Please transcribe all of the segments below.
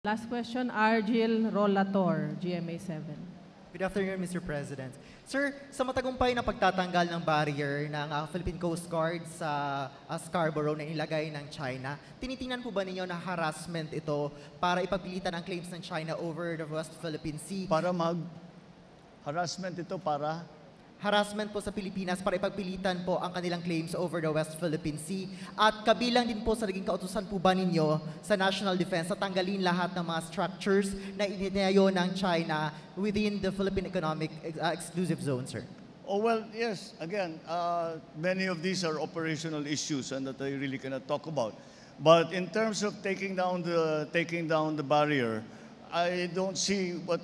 Last question, Argil Rolator, GMA7. Good afternoon, Mr. President. Sir, sa matagumpay na pagtatanggal ng barrier ng Philippine Coast Guard sa Scarborough na ilagay ng China, tinitingnan po ba ninyo na harassment ito para ipagpilitan ang claims ng China over the West Philippine Sea? Para harassment ito para Harassment po sa Pilipinas para ipagpilitan po ang kanilang claims over the West Philippine Sea. At kabilang din po sa naging kautusan po ba ninyo sa National Defense na tanggalin lahat ng mga structures na itinayo ng China within the Philippine Economic Exclusive Zone, sir? Oh, well, yes. Again, many of these are operational issues and that I really cannot talk about. But in terms of taking down the barrier, I don't see what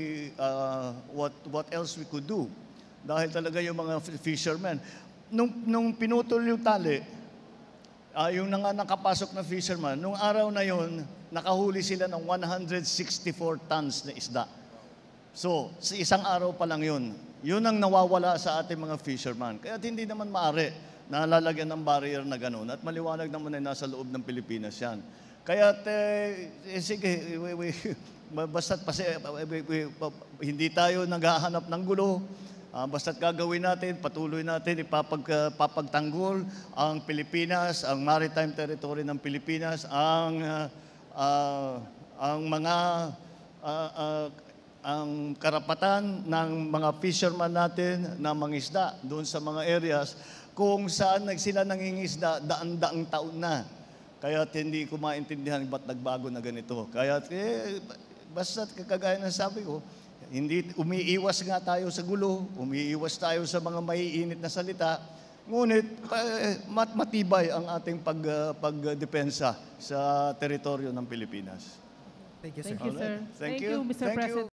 else we could do. Dahil talaga yung mga fishermen. Nung pinutol yung tali, yung nakapasok na fisherman, nung araw na yon, nakahuli sila ng 164 tons na isda. So, sa isang araw pa lang yun. Yun ang nawawala sa ating mga fisherman. Kaya hindi naman maaari na lalagyan ng barrier na gano'n. At maliwanag naman ay nasa loob ng Pilipinas yan. Kaya, sige, basta't hindi tayo naghahanap ng gulo. Basta't gagawin natin, patuloy natin, ipapagtanggol ang Pilipinas, ang maritime territory ng Pilipinas, ang karapatan ng mga fisherman natin na mangisda doon sa mga areas kung saan sila nangingisda daan-daang taon na. Kaya hindi ko maintindihan ba't nagbago na ganito. Kaya basta't kagaya ng sabi ko, hindi umiiwas nga tayo sa gulo, umiiwas tayo sa mga maiinit na salita, ngunit matibay ang ating pagdepensa sa teritoryo ng Pilipinas. Thank you, sir. Thank you, sir. Thank Thank you. you, Mr. Thank you. President.